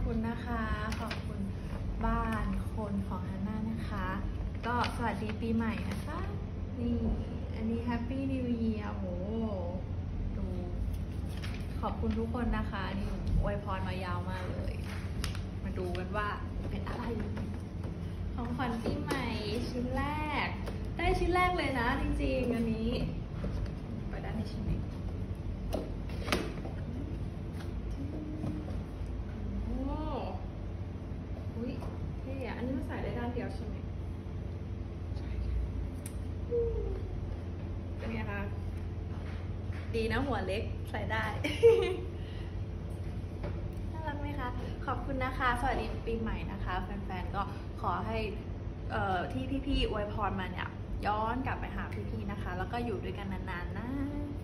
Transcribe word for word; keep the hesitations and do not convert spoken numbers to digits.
คุณนะคะขอบคุณบ้านคนของฮันน่านะคะก็สวัสดีปีใหม่นะคะนี่อันนี้แฮปปี้นิวเยียร์โหดูขอบคุณทุกคนนะคะนี่อวยพรมายาวมากเลยมาดูกันว่าเป็นอะไรของขวัญปีใหม่ชิ้นแรกได้ชิ้นแรกเลยนะจริงๆอันนี้ไปด้านในชิ้นนี้อันนี้มันใส่ได้ด้านเดียวใช่ไหมใช่เป็นไงคะดีนะหัวเล็กใส่ได้ น่ารักไหมคะขอบคุณนะคะสวัสดีปีใหม่นะคะแฟนๆก็ขอให้เอ่อที่พี่ๆอวยพรมาเนี่ยย้อนกลับไปหาพี่ๆนะคะแล้วก็อยู่ด้วยกันนานๆนะ